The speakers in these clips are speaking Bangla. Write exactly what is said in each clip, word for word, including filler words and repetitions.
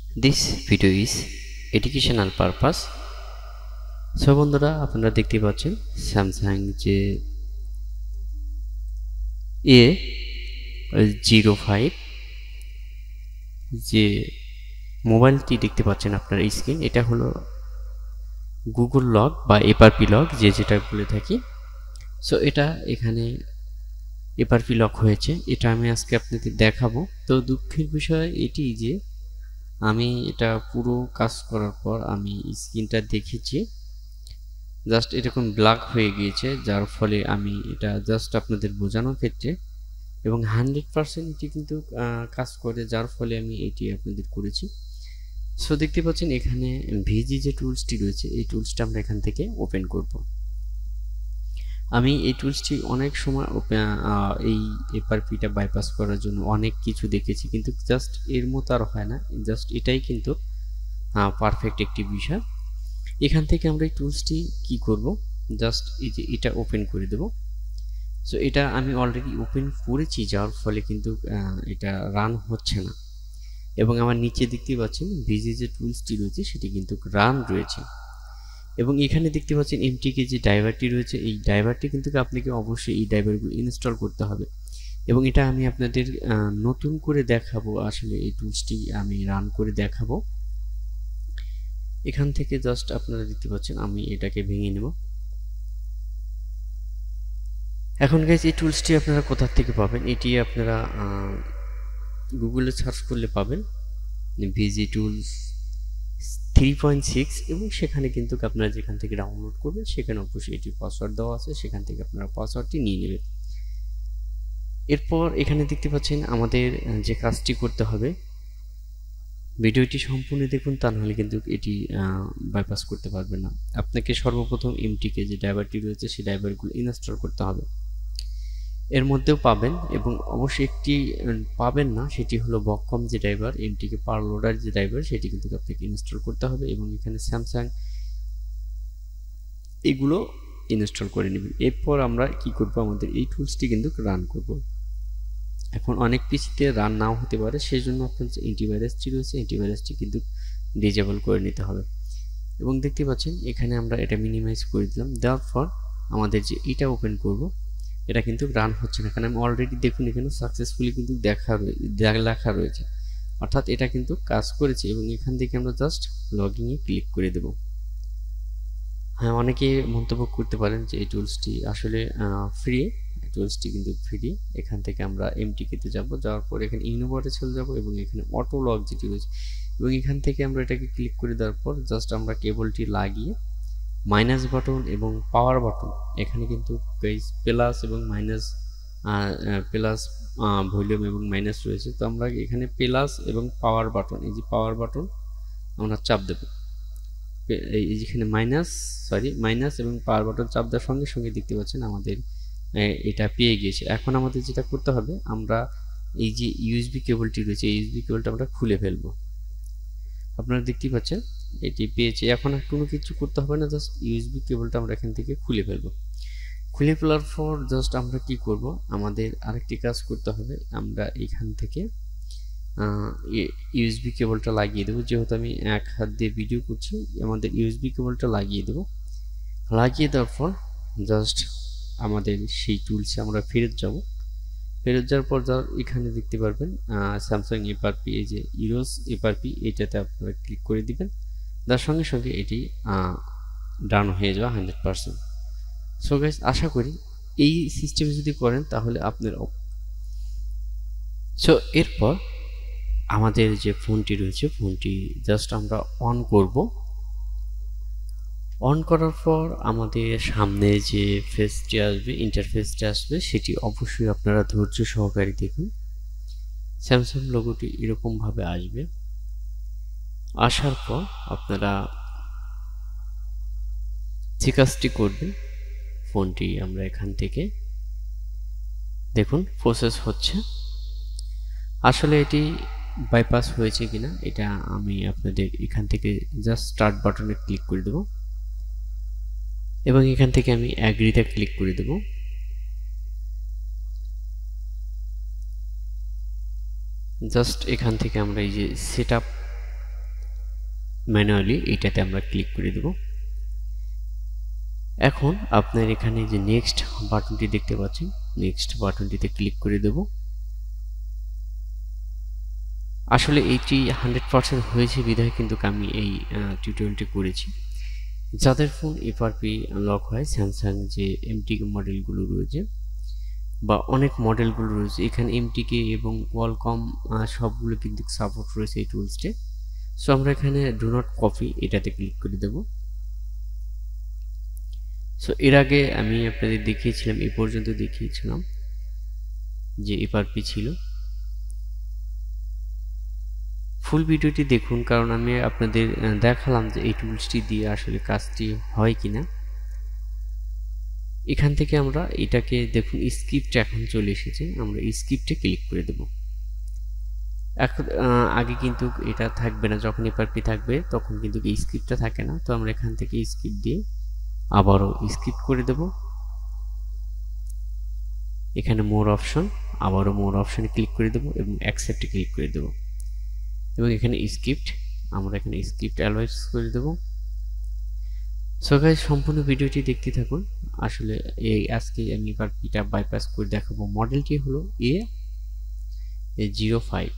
This video is educational purpose. So বন্ধুরা, আপনারা দেখতে পাচ্ছেন স্যামসাং যে এ জিরো ফাইভ যে মোবাইলটি দেখতে পাচ্ছেন আপনার স্ক্রিন, এটা হলো গুগল লক বা এপারপি লক যে যেটা বলে থাকি। সো এটা এখানে এপারপি লক হয়েছে, এটা আমি আজকে আপনাদের দেখাবো। তো দুঃখের বিষয় এটি যে আমি এটা পুরো কাজ করার পর আমি স্ক্রিনটা দেখেছি, জাস্ট এরকম ব্ল্যাক হয়ে গিয়েছে, যার ফলে আমি এটা জাস্ট আপনাদের বোঝানোর ক্ষেত্রে এবং হান্ড্রেড পারসেন্ট এটি কিন্তু কাজ করে, যার ফলে আমি এটি আপনাদের করেছি। সো দেখতে পাচ্ছেন এখানে ভিজি যে টুলসটি রয়েছে, এই টুলসটা আমরা এখান থেকে ওপেন করব। আমি এই টুলসটি অনেক সময় এই এপারপিটা বাইপাস করার জন্য অনেক কিছু দেখেছি, কিন্তু জাস্ট এর মতো আর হয় না। জাস্ট এটাই কিন্তু পারফেক্ট একটি বিষয়। এখান থেকে আমরা এই টুলসটি কি করব, জাস্ট এই যে এটা ওপেন করে দেব। সো এটা আমি অলরেডি ওপেন করেছি, যার ফলে কিন্তু এটা রান হচ্ছে না, এবং আমার নিচে দেখতে পাচ্ছেন ভিজি যে টুলসটি রয়েছে সেটি কিন্তু রান রয়েছে। এবং এখানে দেখতে পাচ্ছেন এমটিকে যে ড্রাইভারটি রয়েছে, এই ড্রাইভারটি কিন্তু আপনাকে অবশ্যই এই ড্রাইভারগুলো ইনস্টল করতে হবে, এবং এটা আমি আপনাদের নতুন করে দেখাবো। আসলে এই টুলসটি আমি রান করে দেখাবো। এখান থেকে জাস্ট আপনারা দেখতে পাচ্ছেন আমি এটাকে ভেঙে নেব। এখন গাইজ এই টুলসটি আপনারা কোথা থেকে পাবেন, এটি আপনারা গুগলে সার্চ করলে পাবেন ভিজি টুলস থ্রি পয়েন্ট সিক্স, এবং সেখানে কিন্তু আপনারা যেখান থেকে ডাউনলোড করবেন সেখানে অবশ্যই এটির পাসওয়ার্ড দেওয়া আছে, সেখান থেকে আপনারা পাসওয়ার্ডটি নিয়ে নেবেন। এরপর এখানে দেখতে পাচ্ছেন আমাদের যে কাজটি করতে হবে, ভিডিওটি সম্পূর্ণ দেখুন, তা নাহলে কিন্তু এটি বাইপাস করতে পারবেন না। আপনাকে সর্বপ্রথম এমটিকে যে ড্রাইভারটি রয়েছে সেই ড্রাইভারগুলো ইনস্টল করতে হবে। এর মধ্যেও পাবেন, এবং অবশ্যই একটি পাবেন না, সেটি হলো বককম যে ড্রাইভার, এমটিকে পার লোডার যে ড্রাইভার, সেটি কিন্তু আপনাকে ইনস্টল করতে হবে, এবং এখানে স্যামসাং এগুলো ইনস্টল করে নেবেন। এরপর আমরা কি করব, আমাদের এই টুলসটি কিন্তু রান করব। এখন অনেক পিসিতে রান নাও হতে পারে, সেই জন্য আপনার যে অ্যান্টিভাইরাসটি রয়েছে অ্যান্টিভাইরাসটি কিন্তু ডিজেবল করে নিতে হবে। এবং দেখতে পাচ্ছেন এখানে আমরা এটা মিনিমাইজ করে দিলাম, দেওয়ার পর আমাদের যে এটা ওপেন করব, এটা কিন্তু রান হচ্ছে না, কারণ আমি অলরেডি দেখুন এখানে সাকসেসফুলি কিন্তু দেখা লেখা রয়েছে, অর্থাৎ এটা কিন্তু কাজ করেছে। এবং এখান থেকে আমরা জাস্ট লগইনে ক্লিক করে দেব। হ্যাঁ, অনেকে মন্তব্য করতে পারেন যে এই টুলসটি আসলে ফ্রি, টুলসটি কিন্তু ফ্রি। এখান থেকে আমরা এমটিকেতে যাব, যাওয়ার পর এখানে ইনোভারে চলে যাব, এবং এখানে অটো লক যেটি রয়েছে, এবং এখান থেকে আমরা এটাকে ক্লিক করে দেওয়ার পর জাস্ট আমরা কেবলটি লাগিয়ে মাইনাস বাটন এবং পাওয়ার বাটন, এখানে কিন্তু প্লাস এবং মাইনাস প্লাস ভলিউম এবং মাইনাস রয়েছে, তো আমরা এখানে প্লাস এবং পাওয়ার বাটন, এই যে পাওয়ার বাটন আমরা চাপ দেব। এই যেখানে মাইনাস সরি মাইনাস এবং পাওয়ার বাটন চাপ দেওয়ার সঙ্গে সঙ্গে দেখতে পাচ্ছেন আমাদের এটা পেয়ে গিয়েছে। এখন আমাদের যেটা করতে হবে, আমরা এই যে ইউএসবি কেবলটি রয়েছে এই ইউএসবি কেবলটা আমরা খুলে ফেলবো। আপনারা দেখতে পাচ্ছেন এটি পেয়েছে। এখন আর কোনো কিছু করতে হবে না, জাস্ট ইউএসবি কেবলটা আমরা এখান থেকে খুলে ফেলবো। খুলে ফেলার পর জাস্ট আমরা কি করব, আমাদের আরেকটি কাজ করতে হবে, আমরা এখান থেকে ইউএসবি কেবলটা লাগিয়ে দেবো। যেহেতু আমি এক হাত দিয়ে ভিডিও করছি, আমাদের ইউএসবি কেবলটা লাগিয়ে দেবো। লাগিয়ে দেওয়ার পর জাস্ট আমাদের সেই টুলসে আমরা ফেরত যাব। ফেরত যাওয়ার পর যা এখানে দেখতে পারবেন স্যামসাং এপারপি, এই যে ইরোস এপারপি, এটাতে আপনারা ক্লিক করে দিবেন, তার সঙ্গে সঙ্গে এটি ডান হয়ে যাওয়া হান্ড্রেড পারসেন্ট। সো গাইস, আশা করি এই সিস্টেমে যদি করেন তাহলে আপনার। সো এরপর আমাদের যে ফোনটি রয়েছে, ফোনটি জাস্ট আমরা অন করব। অন করার পর আমাদের সামনে যে ফেসটি আসবে, ইন্টারফেসটি আসবে, সেটি অবশ্যই আপনারা ধৈর্য সহকারে দেখুন। স্যামসাং লোগোটি এরকমভাবে আসবে। আসার পর আপনারা যে কাজটি করবেন, ফোনটি আমরা এখান থেকে দেখুন প্রসেস হচ্ছে। আসলে এটি বাইপাস হয়েছে কিনা এটা আমি আপনাদের এখান থেকে জাস্ট স্টার্ট বাটনে ক্লিক করে দেব, এবং এখান থেকে আমি অ্যাগ্রিতে ক্লিক করে দেব। জাস্ট এখান থেকে আমরা এই যে সেটআপ ম্যানুয়ালি এটাতে আমরা ক্লিক করে দেব। এখন আপনার এখানে যে নেক্সট বাটনটি দেখতে পাচ্ছেন, নেক্সট বাটনটিতে ক্লিক করে দেব। আসলে এইটি হান্ড্রেড পার্সেন্ট হয়েছে বিধায় কিন্তু আমি এই টিউটোরিয়ালটি করেছি। যাদের ফোন এফআরপি লক হয়, স্যামসাং যে এমটিকে মডেলগুলো রয়েছে বা অনেক মডেলগুলো রয়েছে, এখানে এমটিকে এবং কোয়ালকম সবগুলো কিন্তু সাপোর্ট রয়েছে এই টুলসটি। সো আমরা এখানে ডু নট কপি এটাতে ক্লিক করে দেব। সো এর আগে আমি আপনাদের দেখিয়েছিলাম, এই পর্যন্ত দেখিয়েছিলাম যে এফআরপি ছিল। ফুল ভিডিওটি দেখুন, কারণ আমি আপনাদের দেখালাম যে এই টুলসটি দিয়ে আসলে কাজটি হয় কিনা। এখান থেকে আমরা এটাকে দেখুন, স্ক্রিপ্ট এখন চলে এসেছে, আমরা স্ক্রিপ্টে ক্লিক করে দেব। এখন আগে কিন্তু এটা থাকবে না, যখন এফআরপি থাকবে তখন কিন্তু এই স্ক্রিপ্টটা থাকে না। তো আমরা এখান থেকে স্ক্রিপ্ট দিয়ে আবারও স্ক্রিপ্ট করে দেব। এখানে মোর অপশন, আবারও মোর অপশনে ক্লিক করে দেব এবং অ্যাকসেপ্টে ক্লিক করে দেব এবং এখানে স্ক্রিপ্ট, আমরা এখানে স্ক্রিপ্ট অ্যালাউজ করে দেব। সো গাইস, সম্পূর্ণ ভিডিওটি দেখতে থাকুন। আসলে এই আজকে আমি এফআরপিটা বাইপাস করে দেখাবো। মডেলটি হলো এ জিরো ফাইভ।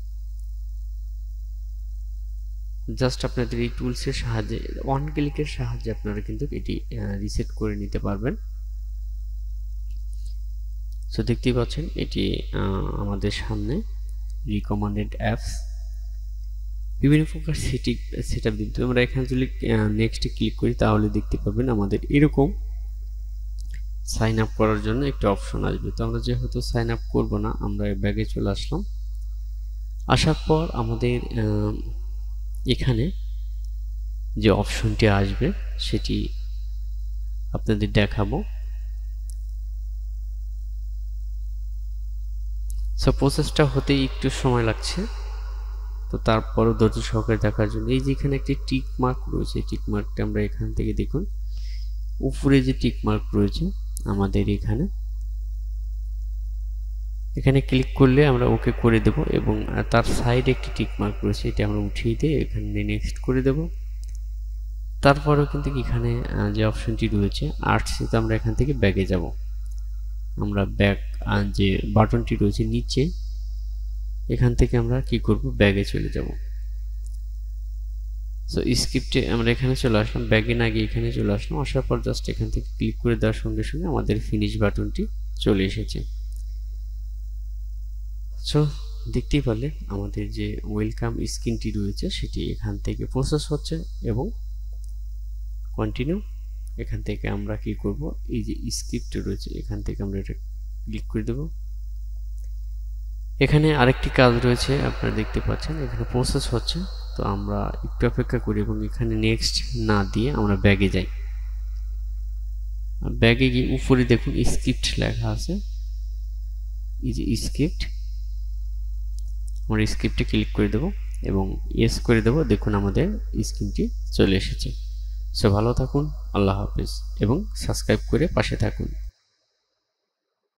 জাস্ট আপনাদের এই টুলসের সাহায্যে, ওয়ান ক্লিকের সাহায্যে আপনারা কিন্তু এটি রিসেট করে নিতে পারবেন। সো দেখতেই পাচ্ছেন এটি আমাদের সামনে রিকমেন্ডেড অ্যাপস, বিভিন্ন প্রকার সেটিং সেটআপ দিতে। আমরা এখানে যদি নেক্সটে ক্লিক করি তাহলে দেখতে পাবেন আমাদের এরকম সাইন আপ করার জন্য একটা অপশন আসবে। তো আমরা যেহেতু সাইন আপ করব না, আমরা ব্যাগে চলে আসলাম। আসার পর আমাদের এখানে যে অপশনটি আসবে সেটি আপনাদের দেখাবো। সো প্রসেসটা হতে একটু সময় লাগছে, তো তারপরও ধৈর্য সহকারে দেখার জন্য এই যে এখানে একটি টিক মার্ক রয়েছে, টিক মার্কটা আমরা এখান থেকে দেখুন, উপরে যে টিক মার্ক রয়েছে আমাদের এখানে, এখানে ক্লিক করলে আমরা ওকে করে দেব এবং তার সাইডে একটি টিক মার্ক রয়েছে, এটা আমরা উঠিয়ে দিয়ে এখানে নেক্সট করে দেব। তারপরেও কিন্তু এখানে যে অপশনটি রয়েছে আর্টসে, আমরা এখান থেকে ব্যাগে যাব। আমরা ব্যাক যে বাটনটি রয়েছে নিচে, এখান থেকে আমরা কি করব, ব্যাগে চলে যাব। সো স্ক্রিপ্টে আমরা এখানে চলে আসলাম, ব্যাগে না গিয়ে এখানে চলে আসলাম। আসার পর জাস্ট এখান থেকে ক্লিক করে দেওয়ার সঙ্গে সঙ্গে আমাদের ফিনিশ বাটনটি চলে এসেছে। সো দেখতেই পারলে আমাদের যে ওয়েলকাম স্ক্রিনটি রয়েছে সেটি এখান থেকে প্রসেস হচ্ছে এবং কন্টিনিউ। এখান থেকে আমরা কি করব, এই যে স্ক্রিপ্ট রয়েছে এখান থেকে আমরা এটা ক্লিক করে দেব। এখানে আরেকটি কাজ রয়েছে, আপনারা দেখতে পাচ্ছেন এখানে প্রসেস হচ্ছে। তো আমরা একটু অপেক্ষা করি এবং এখানে নেক্সট না দিয়ে আমরা ব্যাগে যাই। ব্যাগে গিয়ে উপরে দেখুন স্ক্রিপ্ট লেখা আছে, এই যে স্ক্রিপ্ট, আমরা স্ক্রিপ্টে ক্লিক করে দেব এবং ইয়েস করে দেব। দেখুন আমাদের স্ক্রিনটি চলে এসেছে। সো ভালো থাকুন, আল্লাহ হাফেজ এবং সাবস্ক্রাইব করে পাশে থাকুন।